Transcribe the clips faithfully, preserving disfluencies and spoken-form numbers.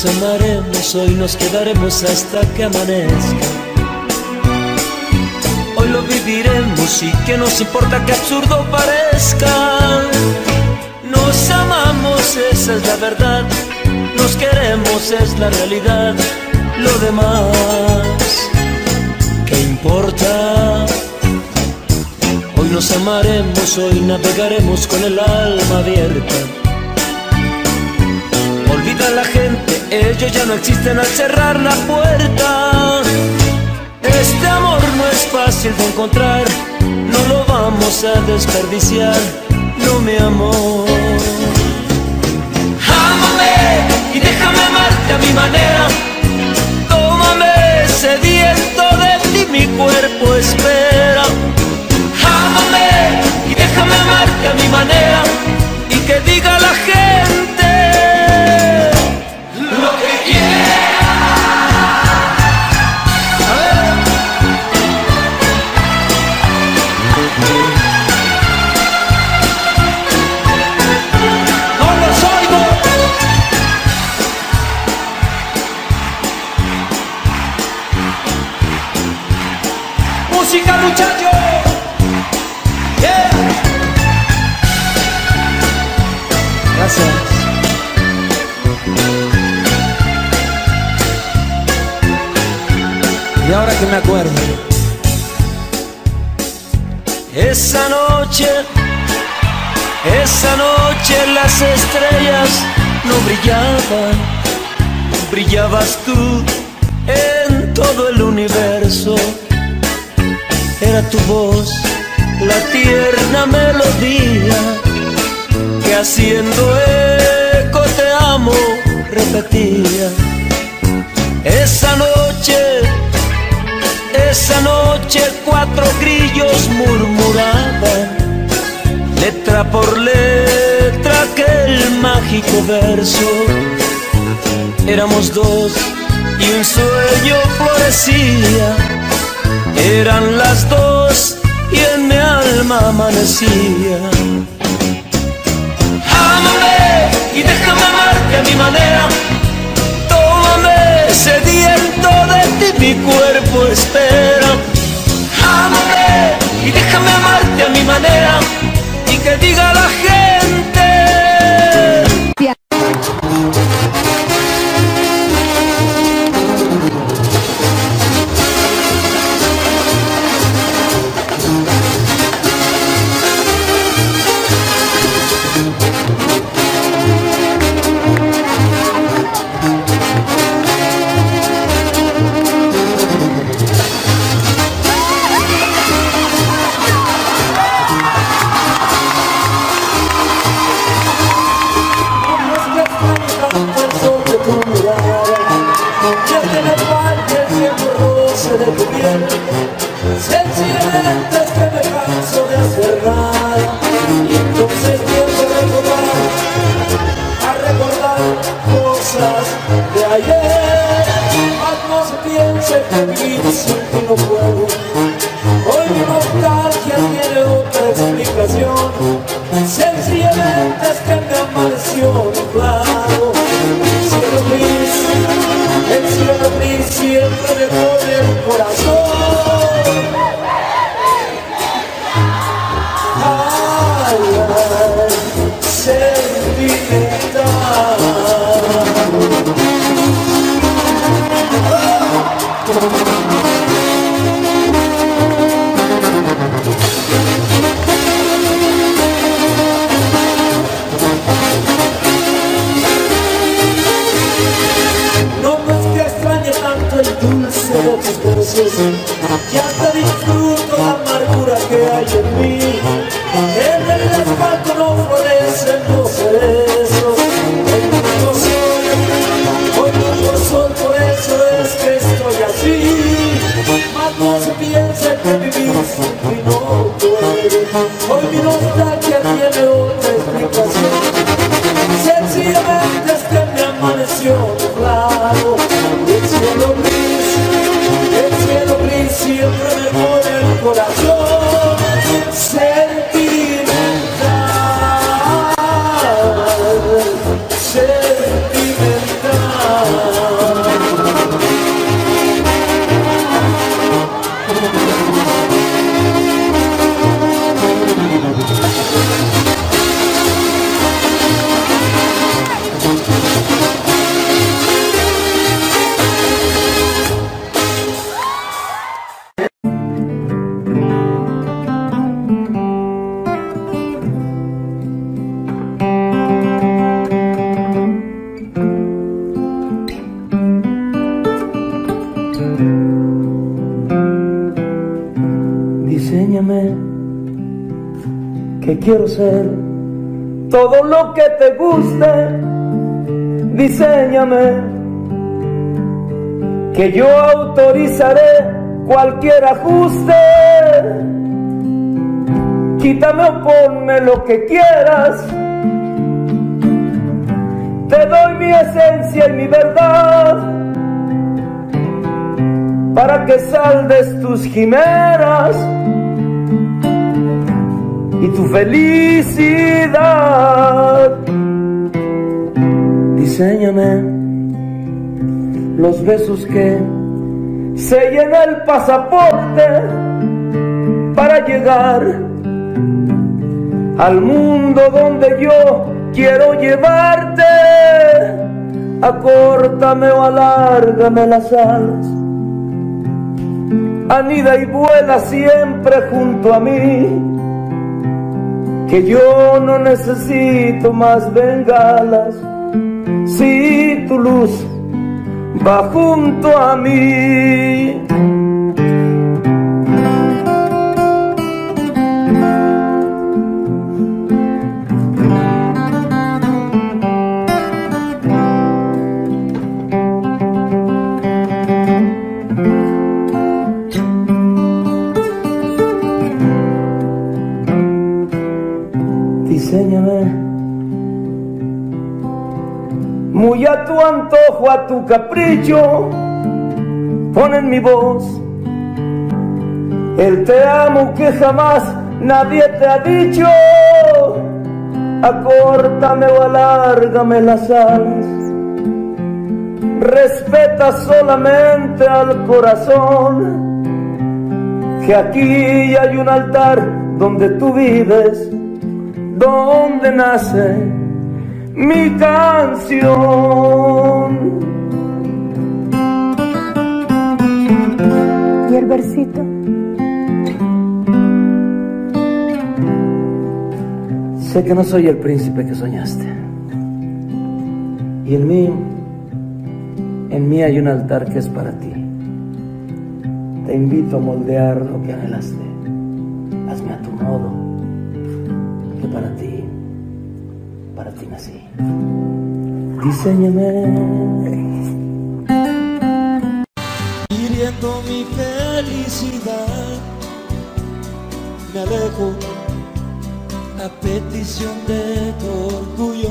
nos amaremos, hoy nos quedaremos hasta que amanezca. Hoy lo viviremos y que nos importa que absurdo parezca. Nos amamos, esa es la verdad. Nos queremos, es la realidad. Lo demás, ¿qué importa? Hoy nos amaremos, hoy navegaremos con el alma abierta. Olvida a la gente, ellos ya no existen al cerrar la puerta. Este amor no es fácil de encontrar, no lo vamos a desperdiciar, no mi amor. Ámame y déjame amarte a mi manera. Tómame sediento de ti, mi cuerpo espera. Ámame y déjame amarte a mi manera. Y que diga la gente lo que quiera. A ver. No los oigo. Música, muchachos. Yeah. Gracias. Y ahora que me acuerdo, esa noche, esa noche las estrellas no brillaban, brillabas tú en todo el universo. Era tu voz, la tierna melodía que haciendo eco te amo repetía. Esa noche, esa noche cuatro grillos murmuraban, letra por letra aquel mágico verso. Éramos dos y un sueño florecía. Eran las dos y en mi alma amanecía. Ámame y déjame amarte a mi manera. Tómame sediento de ti, mi cuerpo espera. Ámame y déjame amarte a mi manera. Y que diga la gente. Sencillamente es que me canso de hacer nada y entonces tiendo a recordar, a recordar cosas de ayer. Mas no se piense que vivir sin ti no puedo. Hoy mi nostalgia tiene otra explicación. Sencillamente es que me amaneció nublado. El cielo gris, el cielo gris siempre me pone el corazón. Y hasta disfruto la amargura que hay en mí. En el asfalto no florecen los cerezos. Hoy no soy, hoy no soy, por eso es que estoy así. Mas no se piense que vivir sin ti no puedo. Hoy mi nostalgia tiene otra explicación. Sencillamente es que me amaneció nublado. El cielo gris, el cielo gris siempre me pone el corazón. que quiero ser todo lo que te guste. Diséñame, que yo autorizaré cualquier ajuste. Quítame o ponme lo que quieras. Te doy mi esencia y mi verdad, para que saldes tus quimeras y tu felicidad. Diséñame los besos que sellen el pasaporte para llegar al mundo donde yo quiero llevarte. Acórtame o alárgame las alas, anida y vuela siempre junto a mí, que yo no necesito más bengalas si tu luz va junto a mí. Diséñame muy a tu antojo, a tu capricho. Pon en mi voz el te amo que jamás nadie te ha dicho. Acórtame o alárgame las alas, respeta solamente al corazón, que aquí hay un altar donde tú vives, donde nace mi canción. ¿Y el versito? Sé que no soy el príncipe que soñaste, y en mí, en mí hay un altar que es para ti. Te invito a moldear lo que anhelaste. Hazme a tu modo, que para ti, para ti nací. Diséñame. Hiriendo mi felicidad, me alejo a petición de tu orgullo.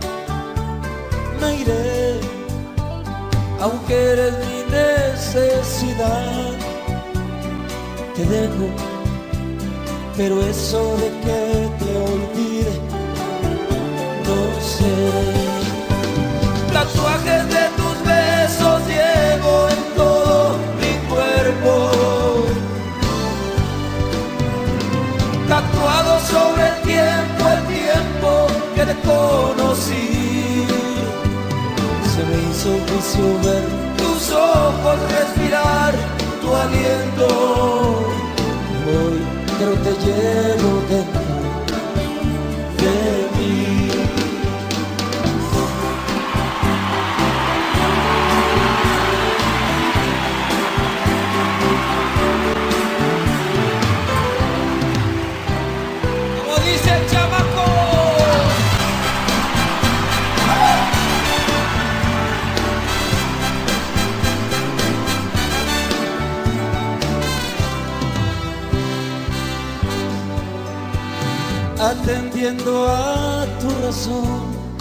Me iré, aunque eres mi necesidad. Te dejo, pero eso de que te olvide, no sé. Tatuajes de tus besos llevo en todo mi cuerpo, tatuado sobre el tiempo, el tiempo que te conocí. Se me hizo vicio ver tus ojos, respirar tu aliento. Hoy pero te llevo dentro de mí. Como dice el chamaco, atendiendo a tu razón,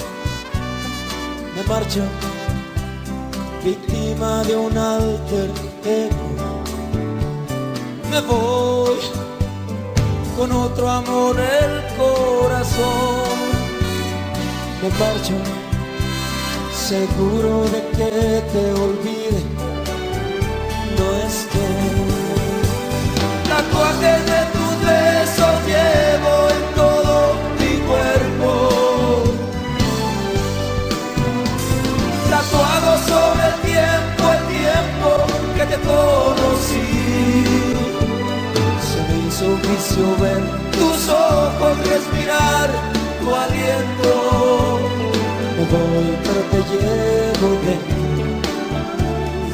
me marcho, víctima de un alter ego. Me voy con otro amor el corazón. Me marcho, seguro de que te olvide, no estoy. Tatuajes de tus besos llevo en todo mi cuerpo, tatuado sobre el tiempo, el tiempo que te conocí. Se me hizo vicio ver tus ojos, respirar tu aliento. Me voy pero te llevo dentro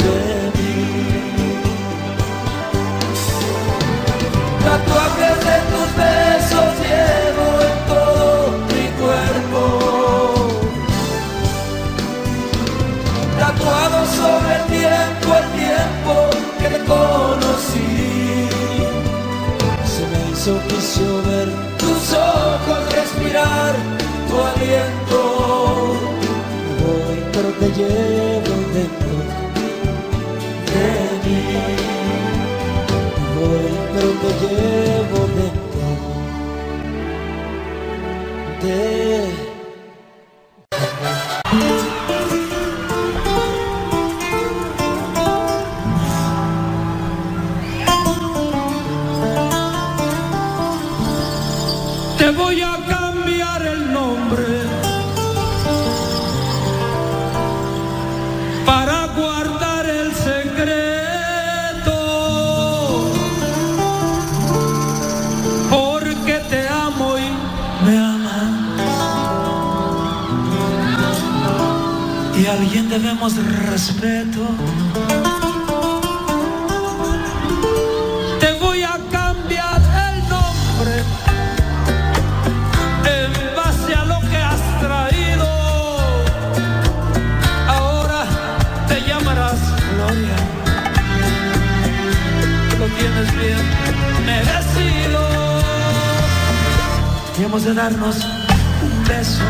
debemos respeto. Te voy a cambiar el nombre en base a lo que has traído. Ahora te llamarás Gloria. Lo tienes bien merecido. Y hemos de darnos un beso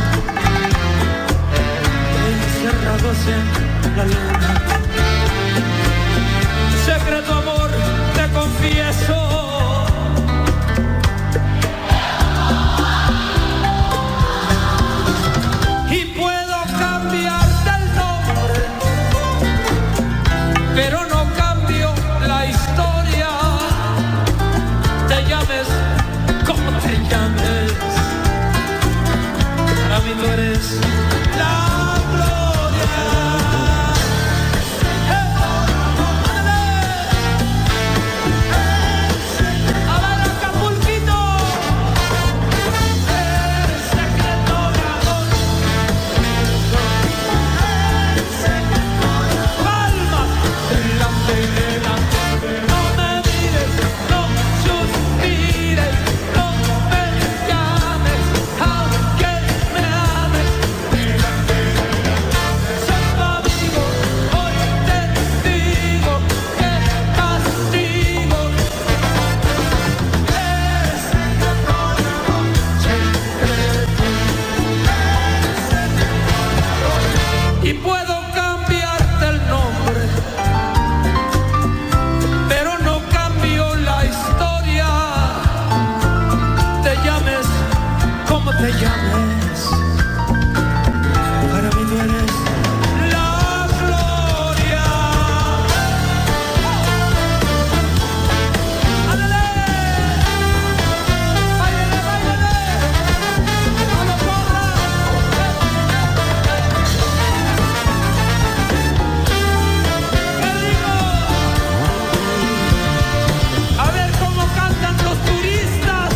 encerrados en la luna. Secreto amor, te confieso. Y puedo cambiarte el nombre, pero no cambio la historia. Te llames como te llames, para mí tú eres la te llames, para mí tú eres la gloria. ¡Ándale! ¡Báilale, báilale! ¡No lo corras! ¿Qué digo? A ver cómo cantan los turistas.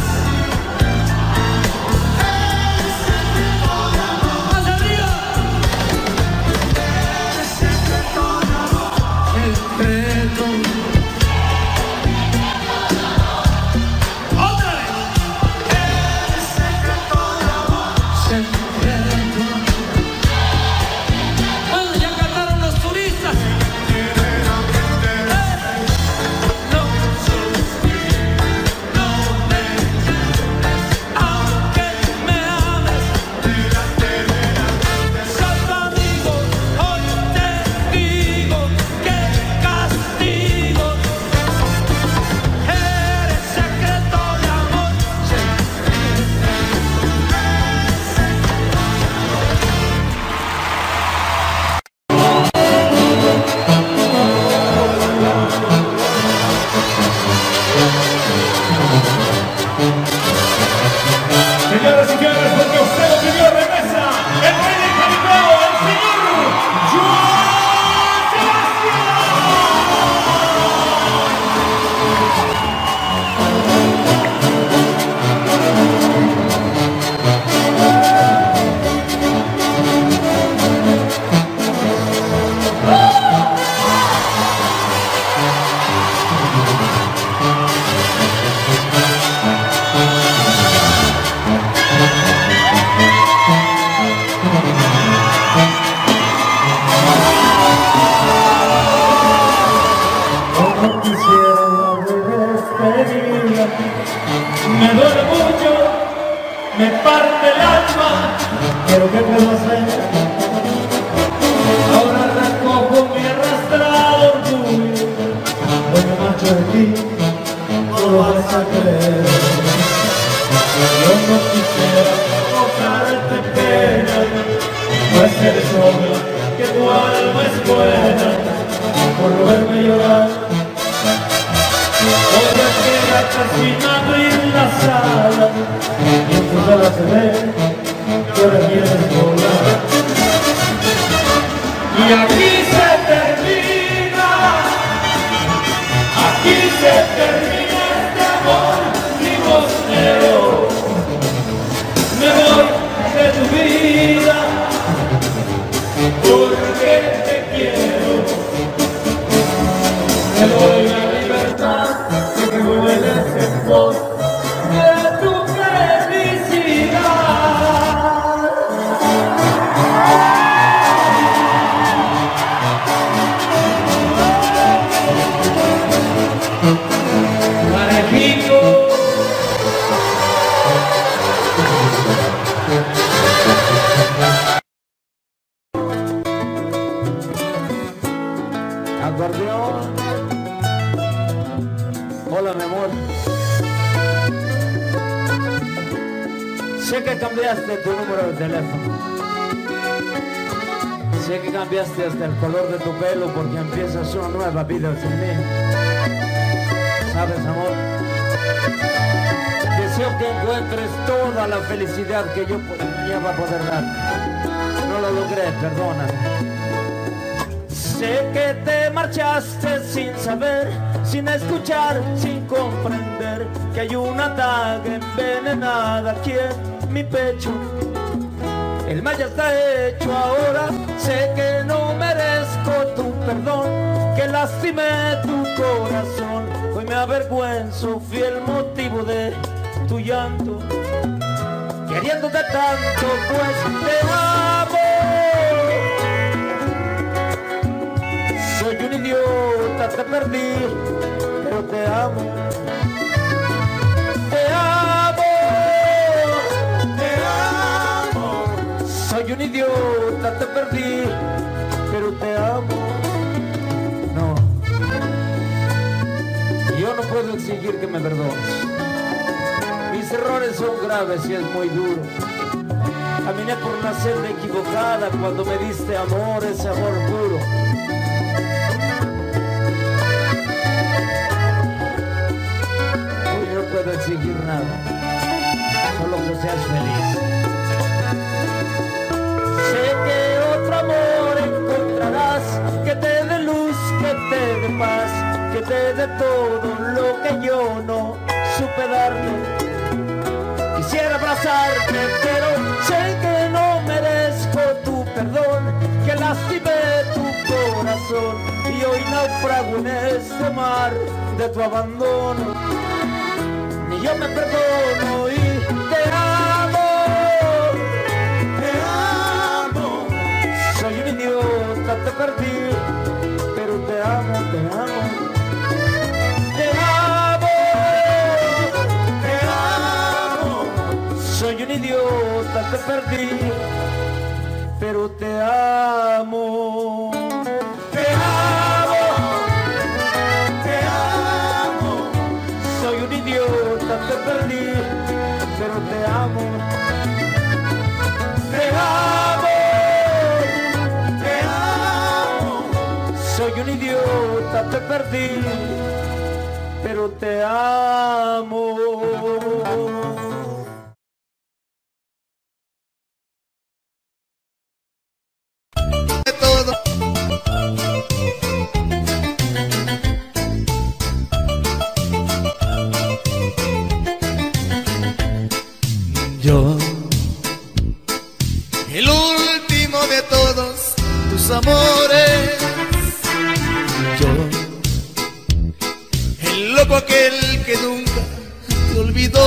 Señoras y señores, porque usted lo pidió de mesa, el rey del Caribe, el señor Joan Sebastián. Me duele mucho, me parte el alma, pero ¿qué puedo hacer? Ahora recojo mi arrastrado orgullo, hoy me marcho de ti, no lo vas a creer. Yo no quisiera provocarte pena, pues eres obvio que tu alma es buena, por no verme llorar. Voy a quedar fascinado en la sala, y en tu sala se ve que ahora quieres volar. Y aquí se termina, aquí se termina este amor limosnero. Me voy de tu vida, porque Te doy la libertad de que vueles en pos de tu felicidad. Parejito. Acordeón. Hola, mi amor. Sé que cambiaste tu número de teléfono. Sé que cambiaste hasta el color de tu pelo porque empiezas una nueva vida sin mí. ¿Sabes, amor? Deseo que encuentres toda la felicidad que yo soñaba poder darte. No lo logré, perdóname. Sé que te marchaste sin saber, sin escuchar, sin comprender que hay una daga envenenada aquí en mi pecho. El mal ya está hecho ahora, sé que no merezco tu perdón, que lastimé tu corazón. Hoy me avergüenzo, fui el motivo de tu llanto, queriéndote tanto, pues te amo. Soy un idiota, te perdí, pero te amo. Te amo, te amo. Soy un idiota, te perdí, pero te amo. No, yo no puedo exigir que me perdones. Mis errores son graves y es muy duro. Caminé por una senda equivocada cuando me diste amor, ese amor puro. Hoy no puedo exigir nada, solo que seas feliz. Sé que otro amor encontrarás, que te dé luz, que te dé paz, que te dé todo lo que yo no supe darte. Quisiera abrazarte, pero sé que no merezco tu perdón, que lastimé tu corazón y hoy naufrago en este mar de tu abandono. Ni yo me perdono y te amo, te amo. Soy un idiota, te perdí, pero te amo, te amo. Te amo, te amo. Soy un idiota, te perdí, pero te amo. Te amo, te amo. Soy un idiota, te perdí, pero te amo. Te amo, te amo. Soy un idiota, te perdí, pero te amo. Yo, el último de todos tus amores. Yo, el loco aquel que nunca te olvidó.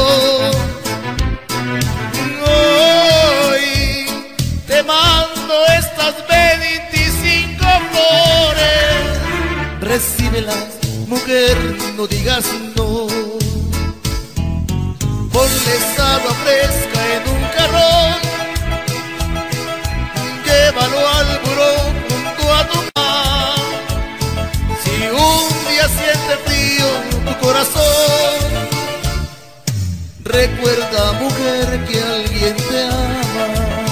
Hoy te mando estas veinticinco flores. Recíbelas, mujer, no digas no. Ponles agua fresca en un jarrón, llévalo al buró junto a tu mar. Si un día siente frío tu corazón, recuerda, mujer, que alguien te ama.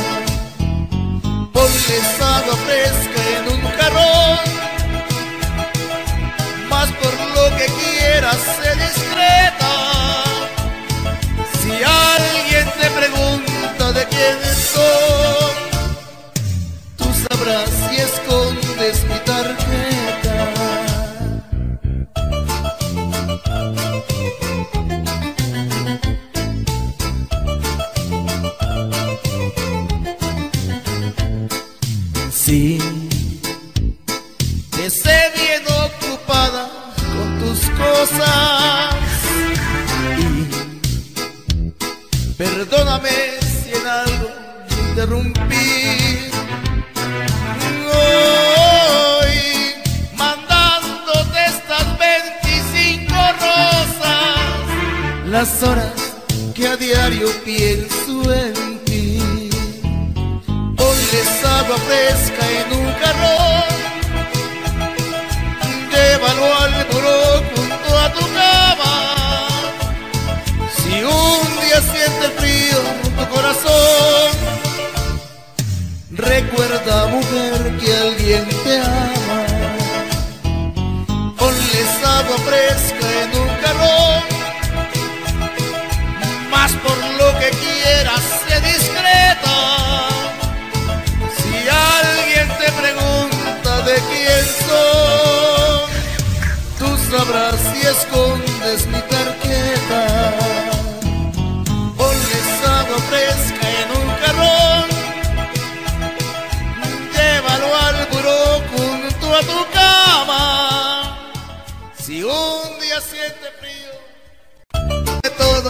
Ponles agua fresca en un jarrón, mas por lo que quieras sé discreta. Si alguien te pregunta de quién soy, tú sabrás si escondes mi tarjeta. Sí, cosas. Y perdóname si en algo interrumpí. Hoy mandándote estas veinticinco rosas, las horas que a diario pienso en ti. Ponles agua fresca en un jarrón, llévalo al buró junto a tu cama. Si un día sientes frío tu corazón, recuerda, mujer, que alguien te ama. Ponles agua fresca en un jarrón, más por lo que quieras, sé discreta. Si alguien te pregunta de quién soy, tú sabrás si escondes mi tarjeta. Ponles agua fresca en un jarrón, llévalo al buró junto a tu cama. Si un día siente frío de todo,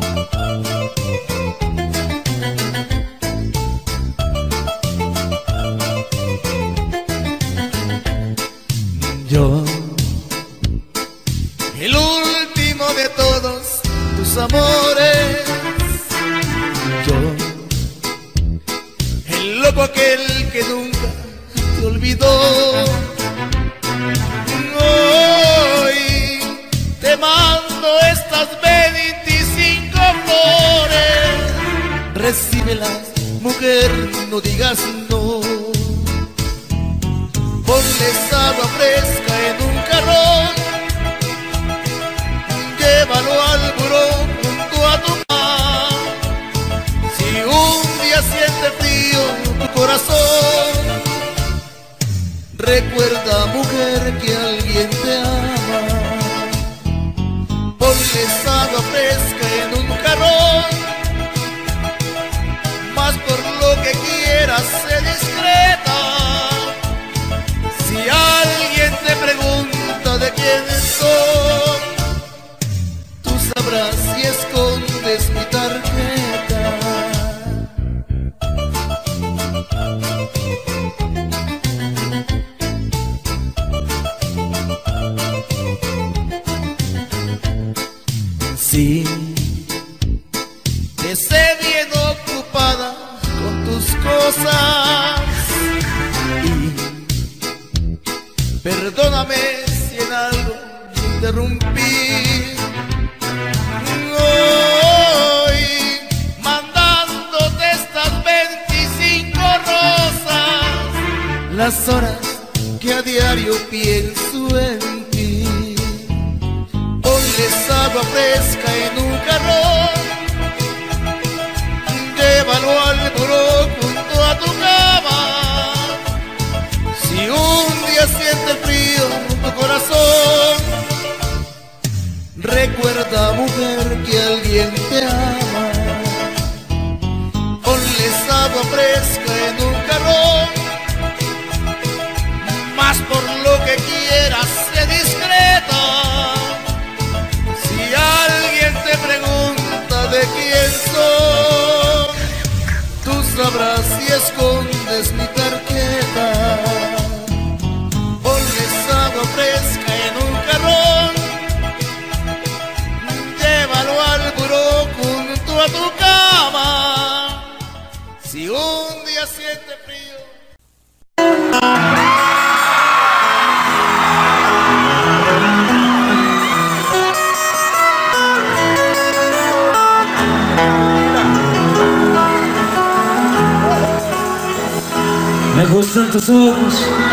yo, el último de todos tus amores, yo, el loco aquel que nunca te olvidó. Hoy te mando estas veinticinco flores, recíbelas, mujer, no digas no. Ponles agua fresca en un jarrón, llévalo al buró junto a tu cama. Si un día siente frío tu corazón, recuerda, mujer, que alguien te ama. Ponles agua fresca en un jarrón, más por lo que quieras, sé discreta. Si alguien te pregunta de quién soy, tú sabrás si escondes mi tarjeta. Sí, te sé bien ocupada con tus cosas. Y perdóname si en algo interrumpí. Hoy mandándote estas veinticinco rosas, las horas que a diario pienso en ti. Ponles agua fresca en un jarrón, llévalo al buró junto a tu cama. Si un día sientes frío tu corazón, recuerda, mujer, que alguien te ama. Ponles agua fresca en un jarrón, más por lo que quieras, sé discreta. Si alguien te pregunta de quién soy, tú sabrás si escondes mi tarjeta. Ponles agua fresca en un jarrón, llévalo al buró junto a tu cama. Si un día siente frío. Me gustan tus ojos,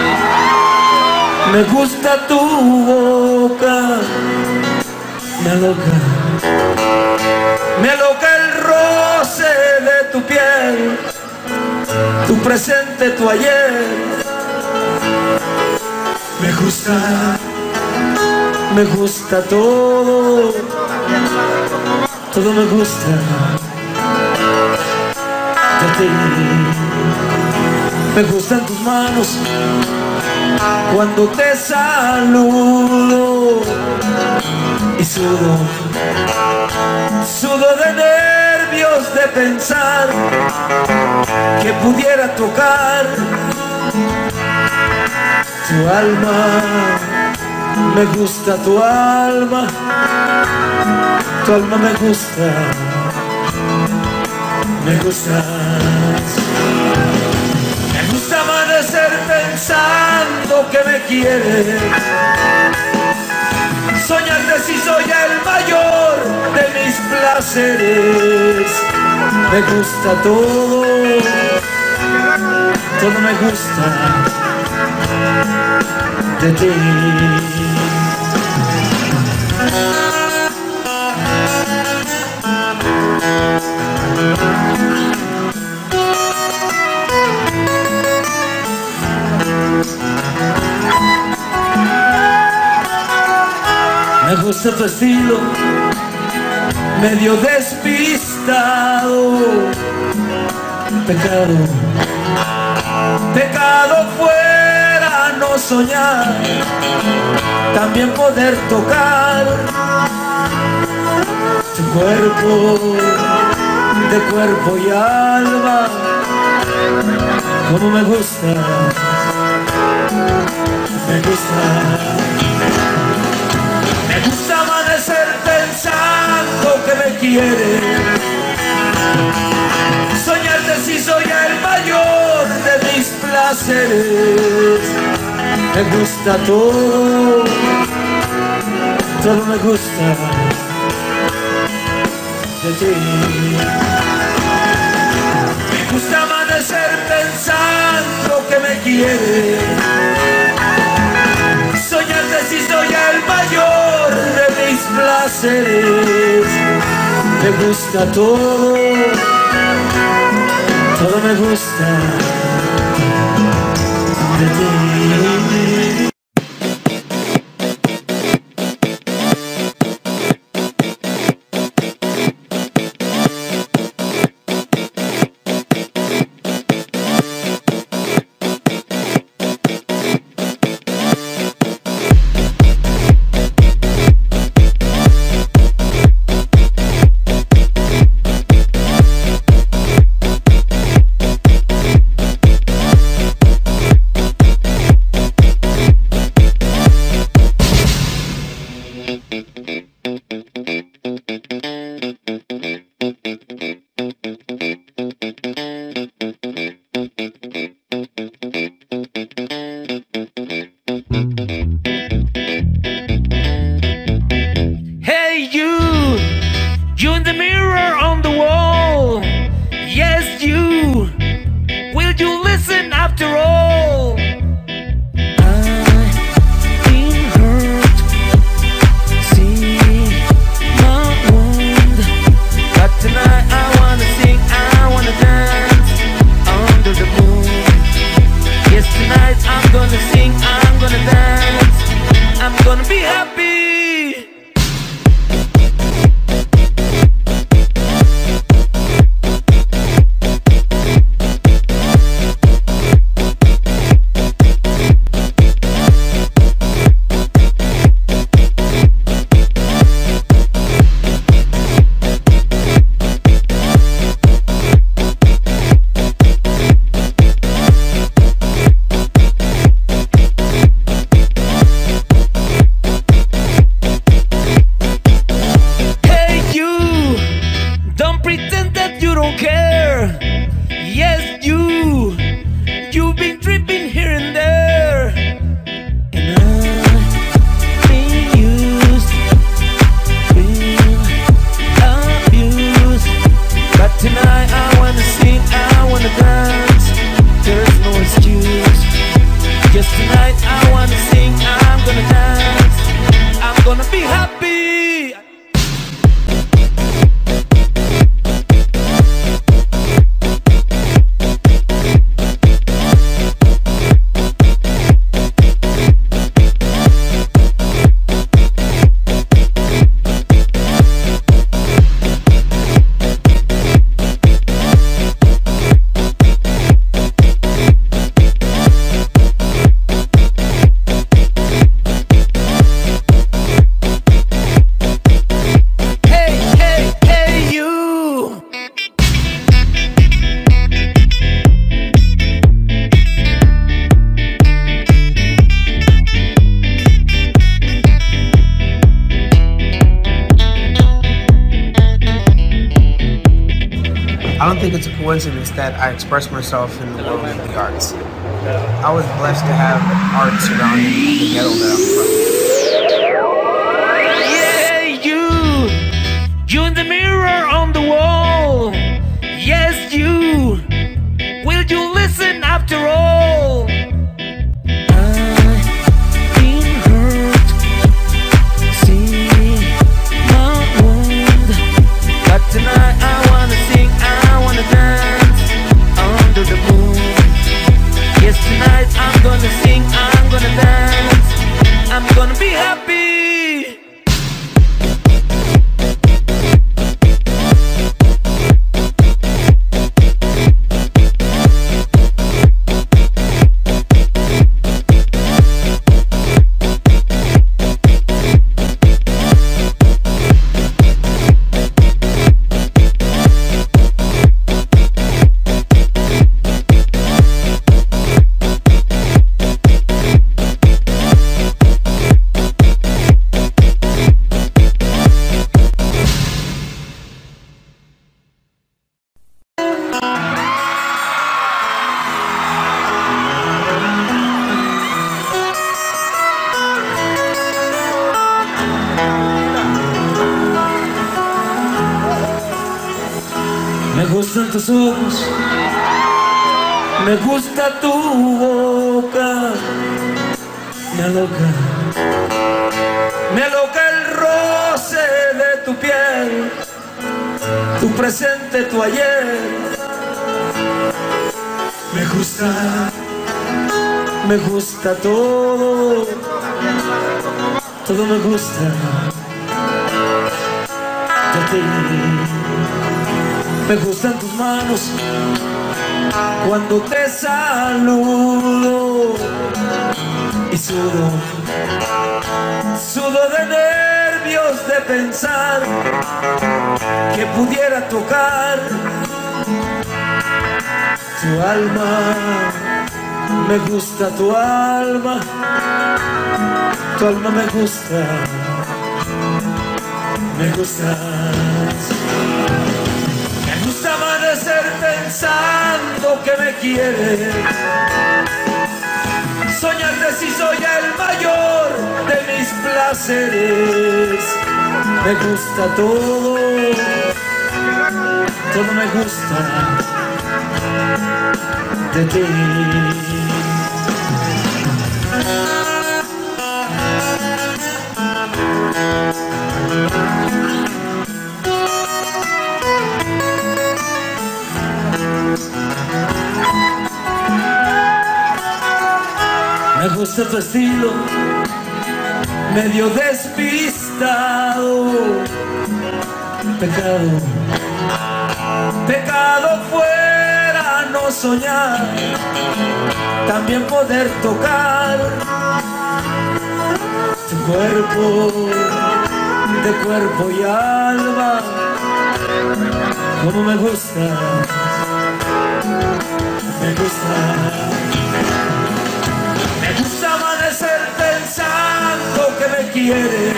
me gusta tu boca, me aloca, me aloca el roce de tu piel, tu presente, tu ayer. Me gusta, me gusta todo, todo me gusta de ti. Me gustan tus manos cuando te saludo, Sudo, sudo de nervios de pensar que pudiera tocar tu alma. Me gusta tu alma, tu alma me gusta, me gustas. Me gusta amanecer pensando que me quieres, soñarte si soy el mayor de mis placeres. Me gusta todo, todo me gusta de ti. Me gusta tu estilo, medio despistado. Pecado, pecado fuera no soñar, también poder tocar tu cuerpo, de cuerpo y alma. Como me gusta, me gusta. Me gusta amanecer pensando que me quieres, soñarte si soy el mayor de mis placeres. Me gusta todo, todo me gusta de ti. Me gusta amanecer pensando que me quieres, soñarte si soy el mayor de mis placeres. Me gusta todo, todo me gusta de ti. I don't think it's a coincidence that I express myself in the world of the arts. I was blessed to have art surrounding the ghetto that I'm from. Yeah, you! You in the mirror on the wall! Yes, you! Will you listen after all? I've been hurt, see my wound, but tonight I wanna sing, I wanna dance under the moon. Yes, tonight I'm gonna sing, I'm gonna dance, I'm gonna be happy. Me gustan tus ojos, me gusta tu boca, me aloca, me aloca el roce de tu piel, tu presente, tu ayer. Me gusta, me gusta todo, todo me gusta de ti. Me gustan tus manos cuando te saludo y sudo, sudo de nervios de pensar que pudiera tocar tu alma. Me gusta tu alma, tu alma me gusta, me gustas. Me gusta amanecer pensando que me quieres, soñarte si soy el mayor de mis placeres. Me gusta todo, todo me gusta de ti. Me gusta tu estilo, medio despistado. Pecado, pecado fuera no soñar, también poder tocar tu cuerpo, de cuerpo y alma. Como me gusta, me gusta. Me gusta amanecer pensando que me quieres,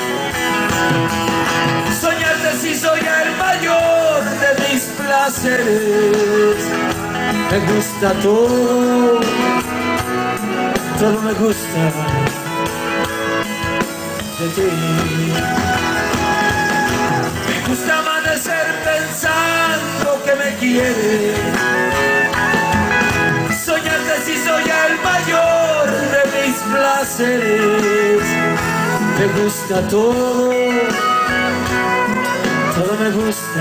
soñarte si soy el mayor de mis placeres. Me gusta todo, todo me gusta de ti. Me gusta amanecer pensando que me quieres, soñarte si soy el mayor de mis placeres. Me gusta todo, todo me gusta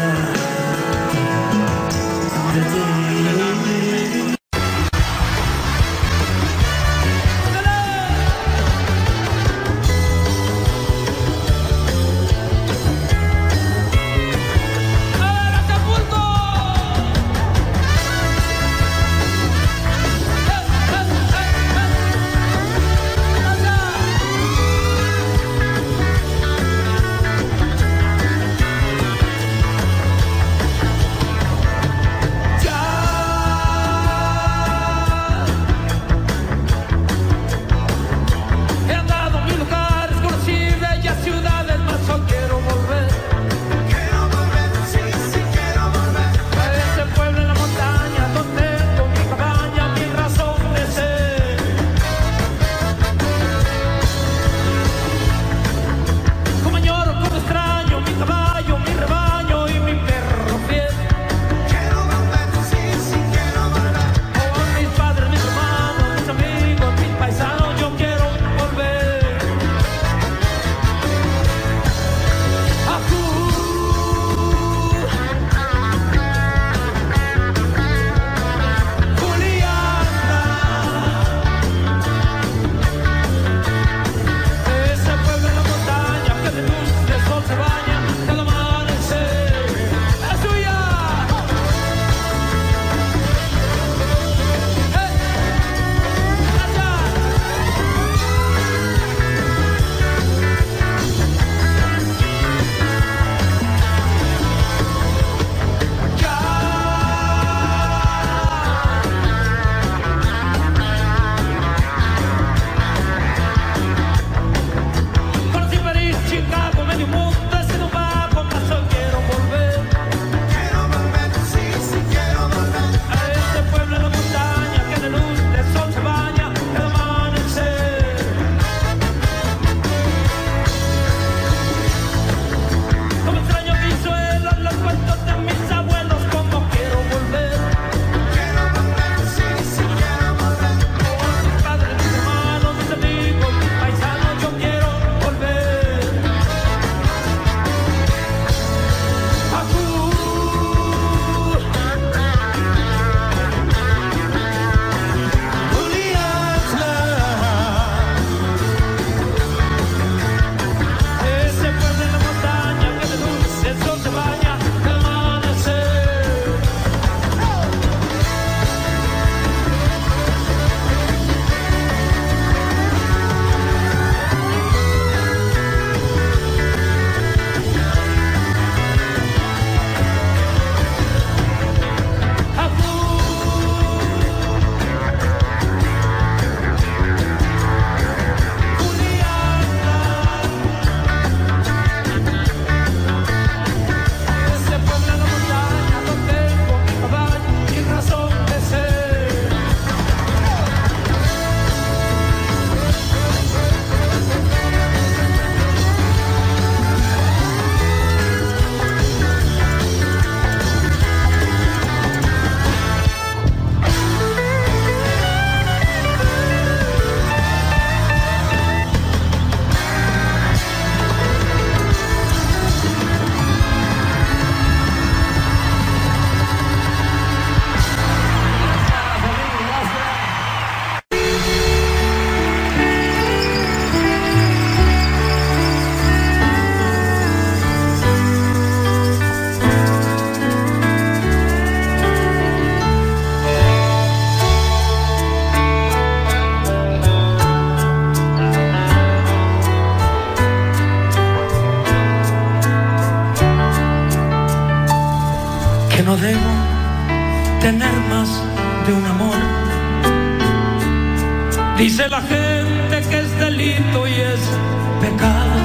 de ti. Ya no debo tener más de un amor. Dice la gente que es delito y es pecado.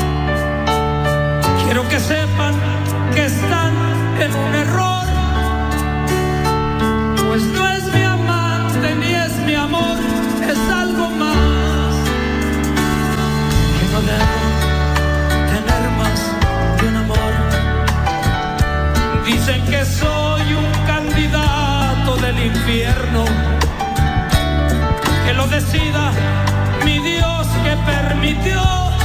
Quiero que sepan que están en un error, pues no es mi amante ni es mi amor, es algo más. Que no debo tener más de un amor. Dicen que soy un candidato del infierno, que lo decida mi Dios que permitió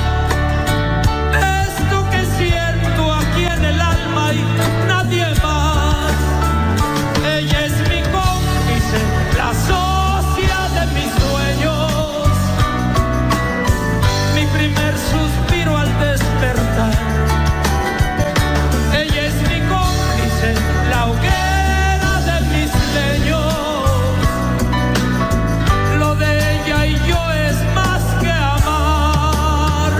esto que siento aquí en el alma y nadie más. Ella es mi cómplice, la socia de mis sueños, mi primer suspiro al despertar. Ella es mi cómplice, la hoguera de mis leños. Lo de ella y yo es más que amar.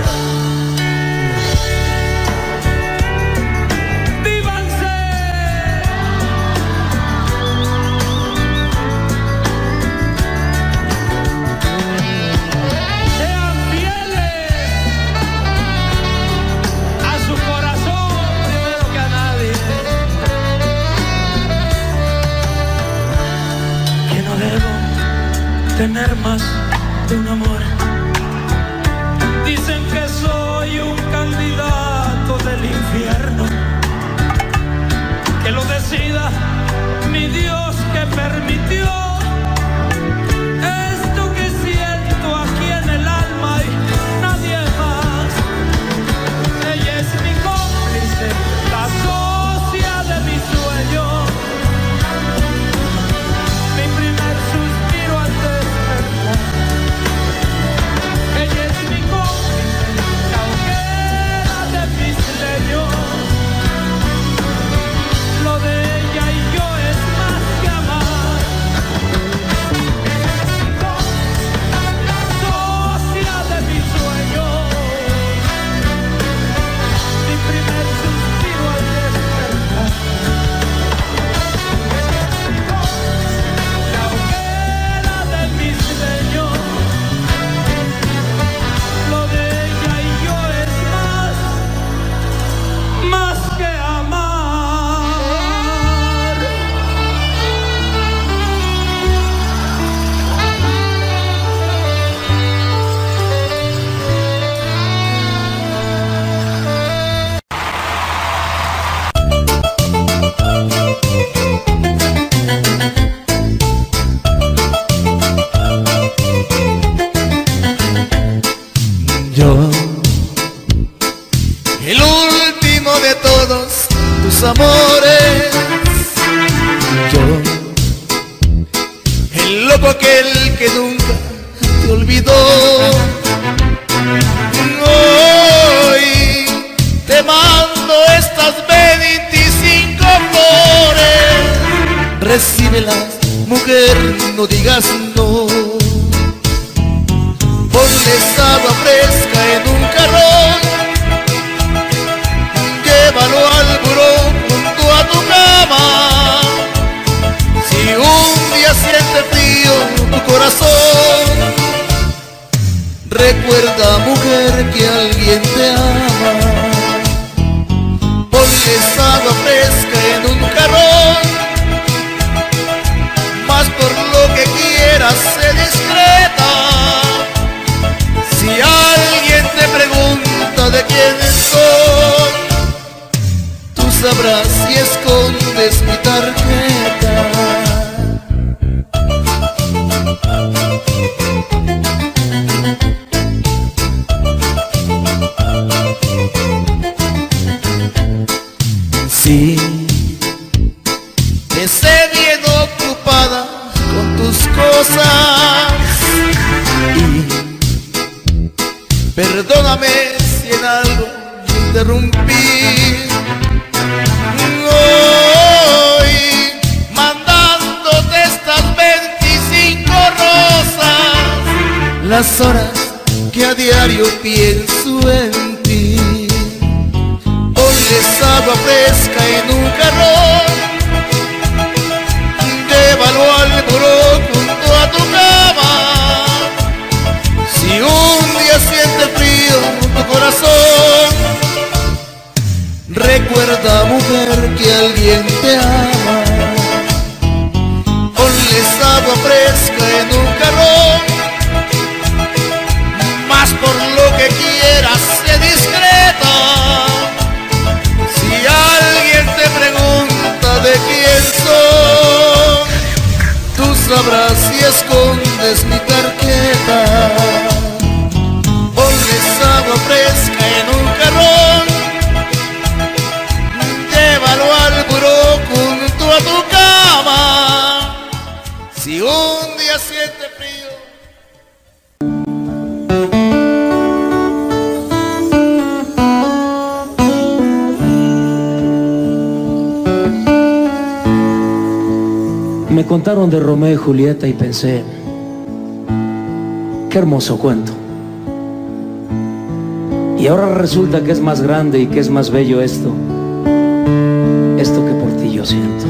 ¡Vívanse! Sean fieles a su corazón primero que a nadie. Que no debo tener más de un amor. Dicen que soy un candidato del infierno, que lo decida mi Dios que permitió esto que siento aquí en el alma y nadie más. Ella es mi cómplice, la socia de mis sueños, mi primer suspiro al despertar. Ella es mi cómplice, la hoguera de mis leños. Lo de ella y yo es más que amar. Ella es mi cómplice, la socia de mis sueños, mi primer suspiro al despertar. Ella es mi cómplice, la hoguera de mis leños. Lo de ella y yo es más, más que amar. Yo, el último de todos tus amores. Yo, el loco aquel que nunca te olvidó. Hoy te mando estas veinticinco flores. Recíbelas, mujer, no digas no. Ponles agua fresca en un carrón, llévalo al buró junto a tu cama. Si un día siente frío tu corazón, recuerda, mujer, que alguien te ama. Ponles agua fresca en un carrón, mas por lo que quieras sé discreta. Si alguien te pregunta de quién soy, tú sabrás si escondes mi tarjeta. Sí, te sé bien ocupada con tus cosas y perdóname si en algo te interrumpí. Hoy mandándote estas veinticinco rosas, las horas que a diario pienso en ti. Ponles agua fresca en un jarrón, Recuerda, mujer, que alguien te ama. Ponles agua fresca en un jarrón, más por lo que quieras, sé discreta. Si alguien te pregunta de quién soy, tú sabrás si escondes mi tarjeta. Ponles agua fresca en un jarrón, llévalo al buró junto a tu cama. Si un día siente frío, me contaron de Romeo y Julieta y pensé, qué hermoso cuento. Y ahora resulta que es más grande y que es más bello esto, esto que por ti yo siento.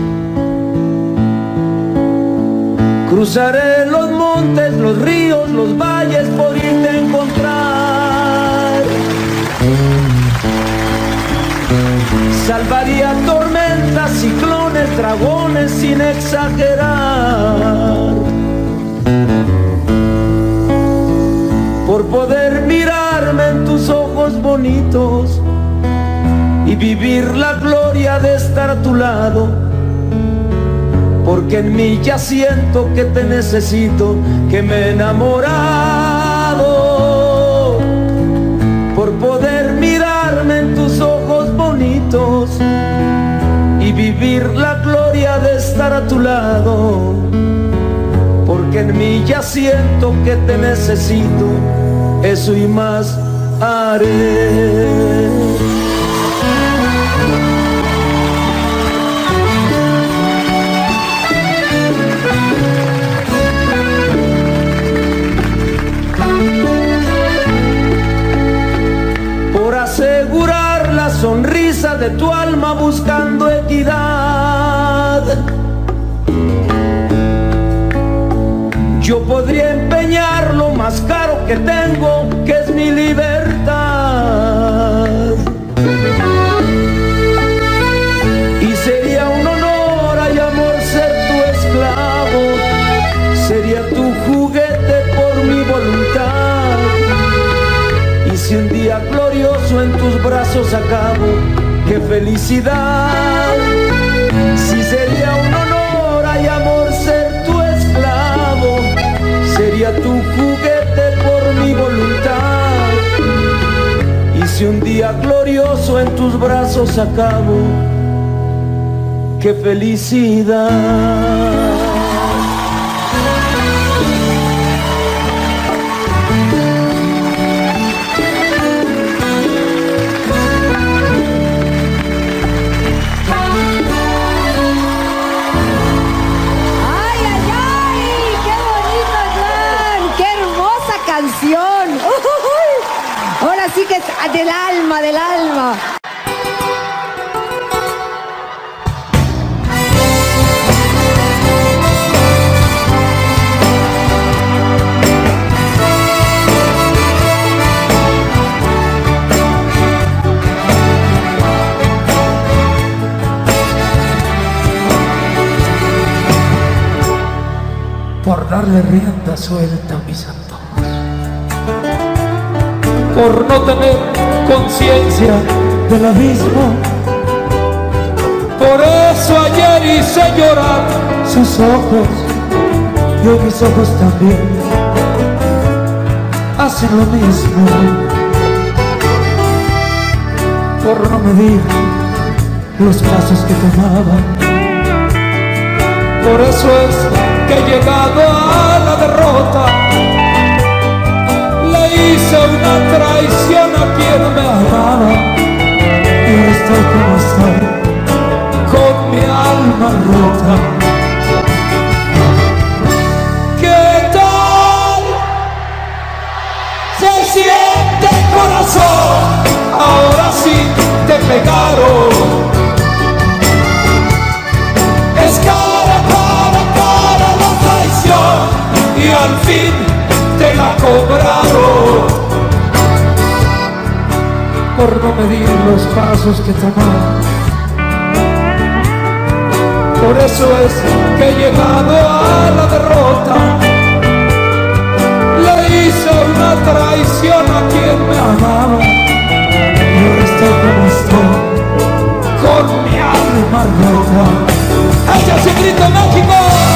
Cruzaré los montes, los ríos, los valles por irte a encontrar. Salvaría tormentas, ciclones, dragones sin exagerar, por poder mirarme en tus ojos bonitos y vivir la gloria de estar a tu lado, porque en mí ya siento que te necesito, que me he enamorado, por poder mirarme en tus ojos bonitos y vivir la gloria de estar a tu lado, porque en mí ya siento que te necesito, eso y más haré. Por asegurar la sonrisa de tu alma buscando equidad, yo podría empeñar lo más caro que tengo, que es mi libertad. Y sería un honor, ay amor, ser tu esclavo, sería tu juguete por mi voluntad. Y si un día glorioso en tus brazos acabo, qué felicidad. Si sería un honor, ay amor, ser tu esclavo, sería tu juguete por mi voluntad. Y si un día glorioso en tus brazos acabo, qué felicidad. Ahora sí que es del alma, del alma. Por darle rienda suelta a mis antojos, por no tener conciencia del abismo, por eso ayer hice llorar sus ojos, y hoy mis ojos también hacen lo mismo, por no medir los pasos que tomaba. Por eso es que he llegado a la derrota, le hice una traición a quien me amaba, y ahora estoy como estoy, con mi alma rota. ¿Qué tal se siente el corazón? Ahora sí te pegaron. Es cara, cara, cara la traición, y al fin te la cobraron, por no medir los pasos que tomaron. Por eso es que he llegado a la derrota. Le hice una traición a quien me amaba y ahora estoy como estoy, con mi alma rota. ¡Echa ese grito mágico!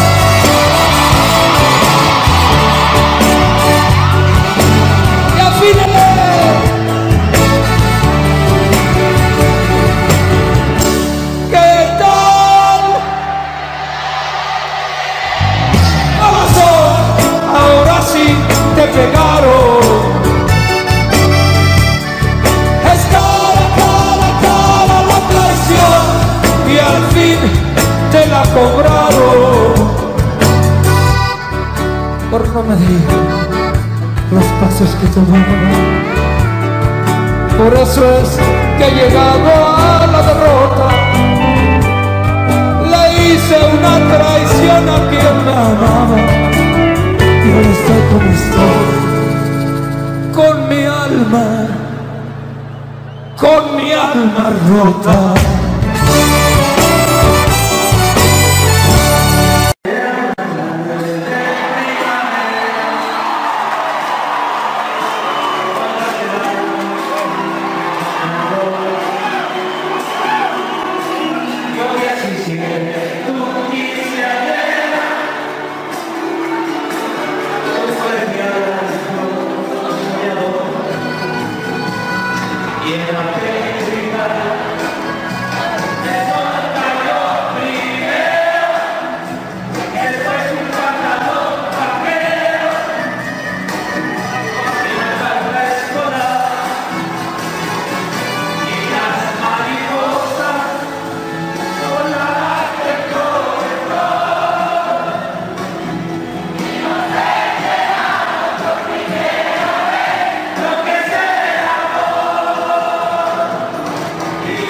¡Y afínale! ¿Qué tal? ¡Vamos! Ahora sí te pegaron. Es cara, cara, cara la traición y al fin te la cobraron. Por no medir los pasos que tomaba. Por eso es que he llegado a la derrota. Le hice una traición a quien me amaba y ahora estoy como estoy, con mi alma, con mi alma rota. Y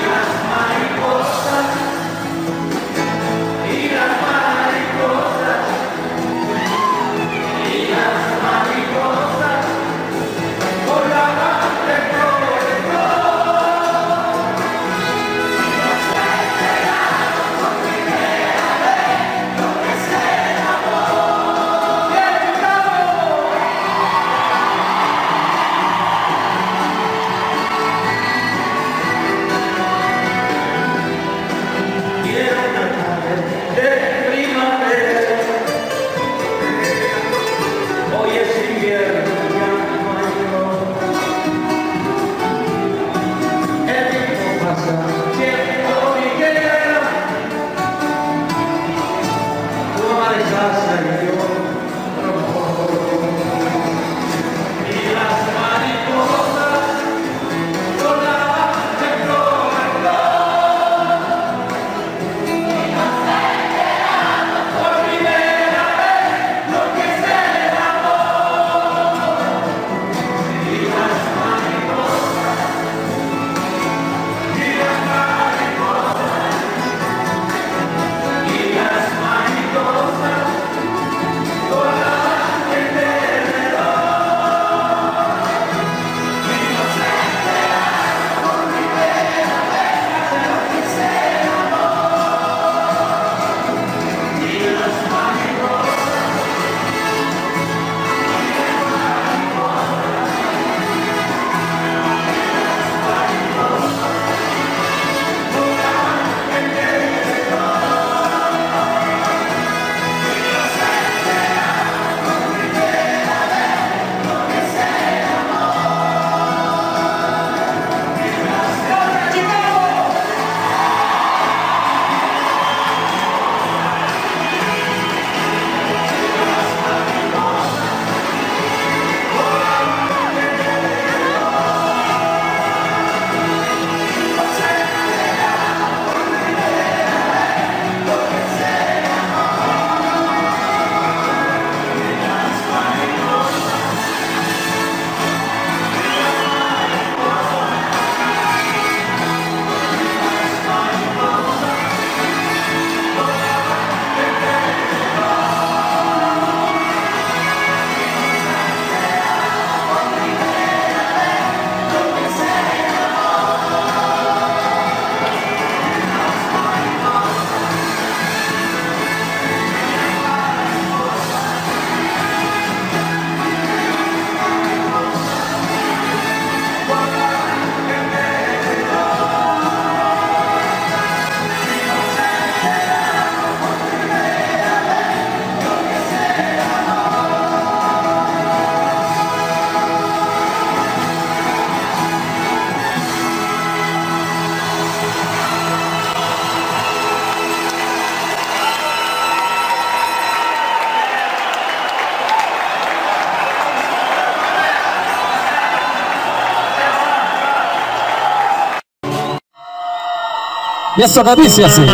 Y eso que dice así.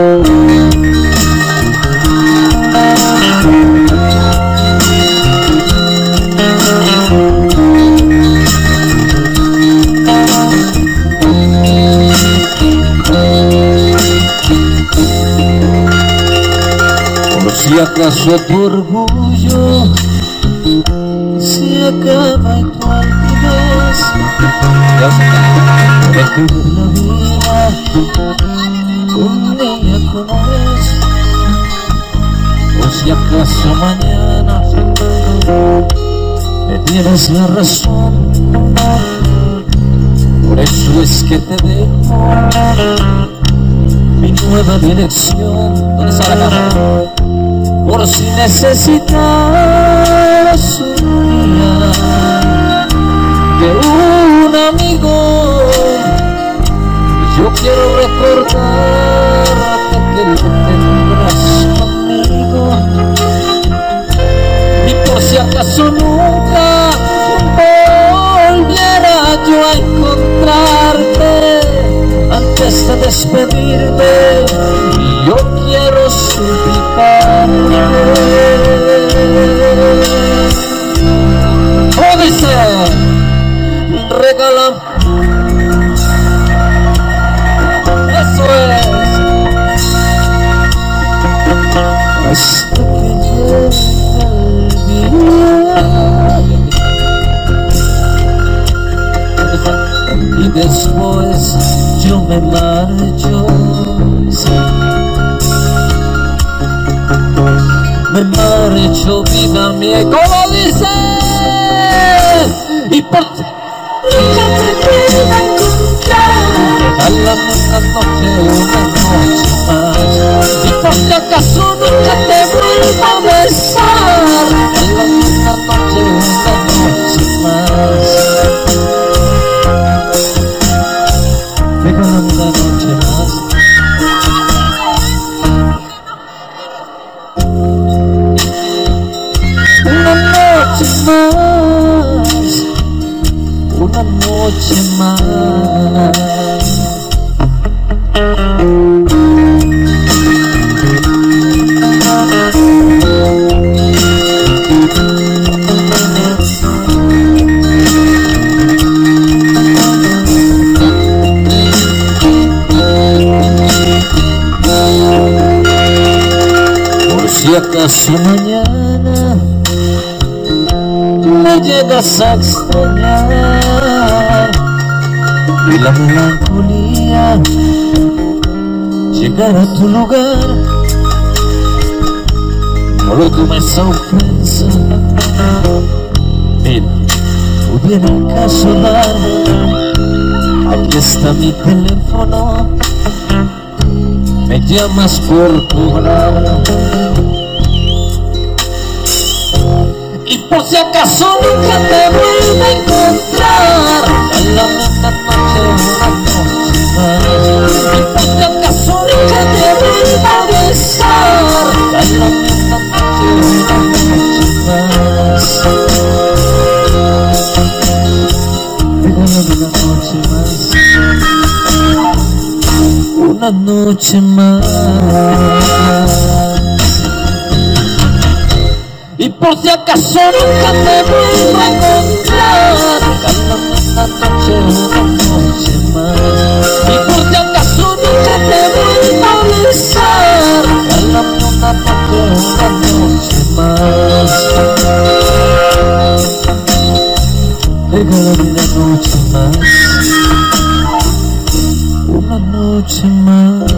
Por si acaso tu orgullo se acaba en tu altivez, de vivir la vida un día como es. Por si acaso mañana me tienes la razón, por eso es que te dejo mi nueva dirección. ¿Dónde está la cama? Por si necesitas un día de un amigo, yo quiero recordarte que lo tendrás conmigo. Y por si acaso nunca volviera yo a encontrarte, antes de despedirme yo quiero suplicarte. ¿Cómo dice? Regálame. Eso es. Hasta que llegue el día y después yo me marcho. Me marcho, vida mía, ¿cómo dice? Y por ti nunca te vuelva a encontrar, a la misma noche, una noche más. Y por si acaso nunca te vuelva a besar, a la misma noche, una noche más. Regálame una noche más. Una noche más, una noche más. Por si acaso mañana me llegas a extrañar y la melancolía llegar a tu lugar, no lo tomes a ofensa. Mira, hubiera caso dar, aquí está mi teléfono, me llamas por cobrar. Y por si acaso nunca te vuelva a encontrar, a la misma noche, una noche más. Y por si acaso nunca te vuelva a besar, a la misma noche, una noche más. Regálame una noche más, una noche más. Y por si acaso nunca te vuelva a encontrar, regálame una noche, una noche más. Y por si acaso nunca te vuelva a besar, regálame una noche, una noche más. Regálame una noche más, una noche más,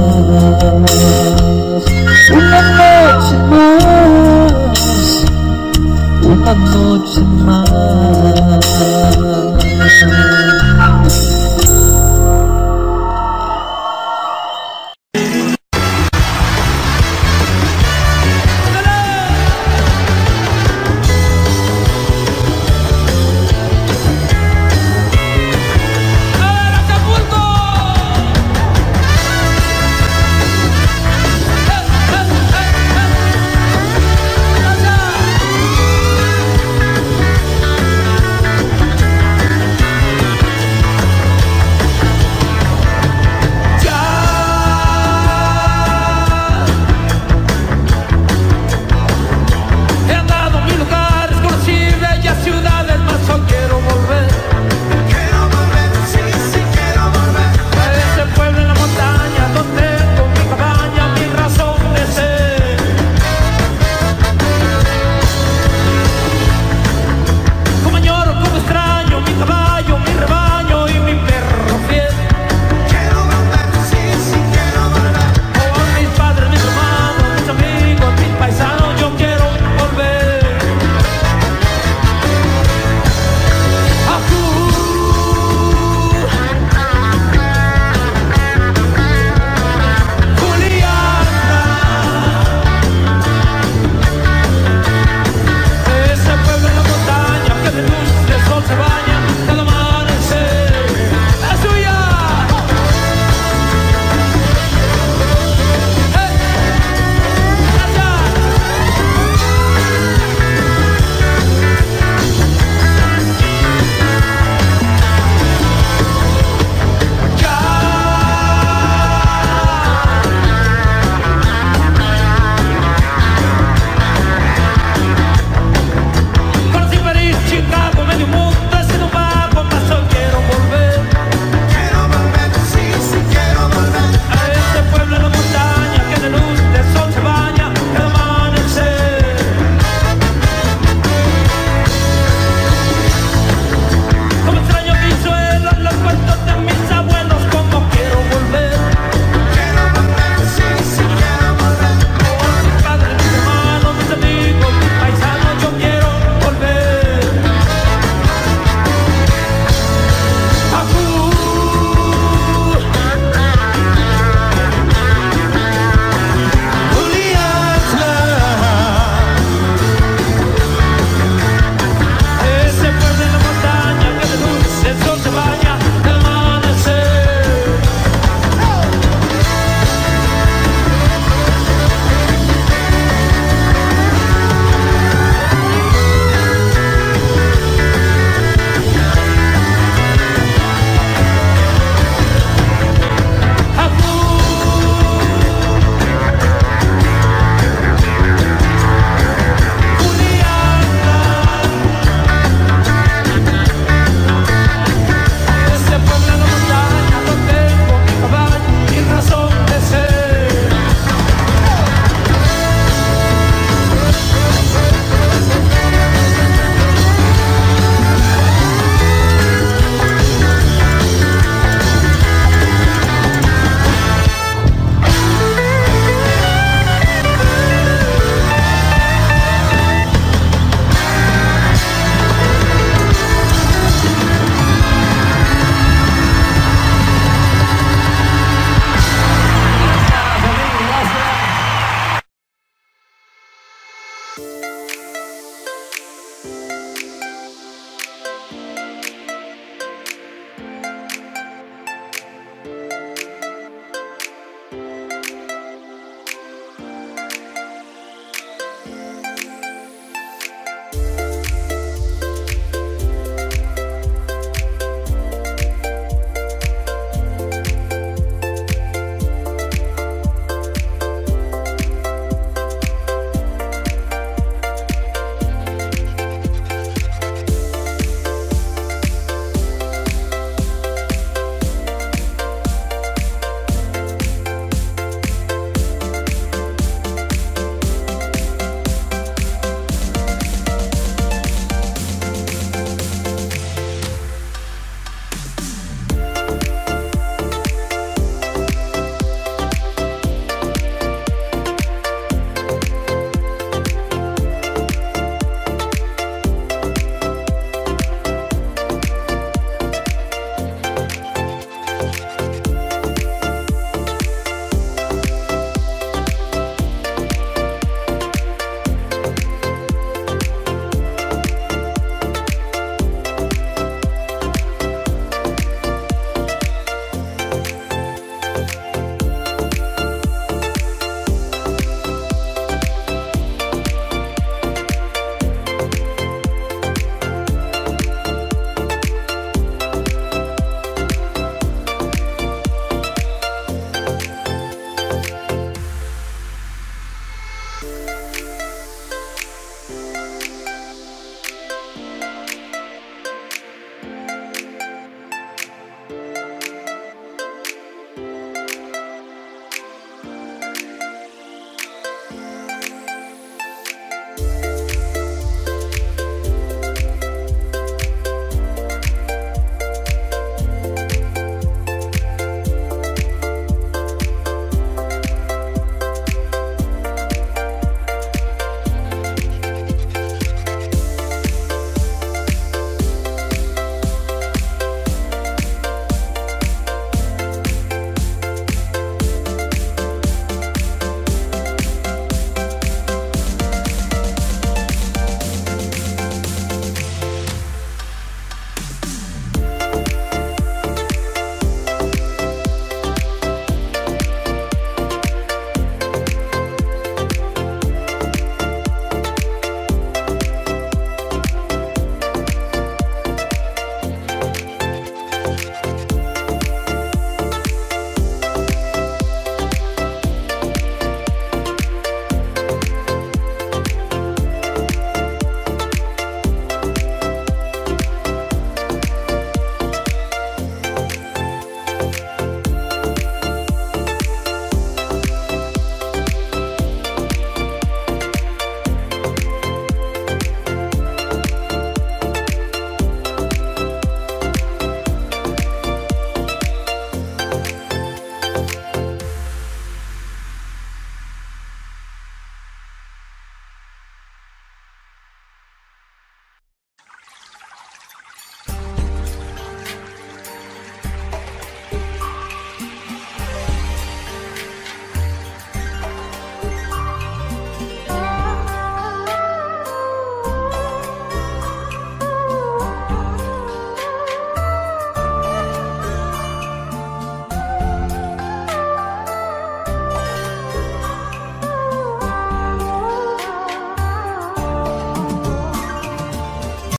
una noche más, una noche más.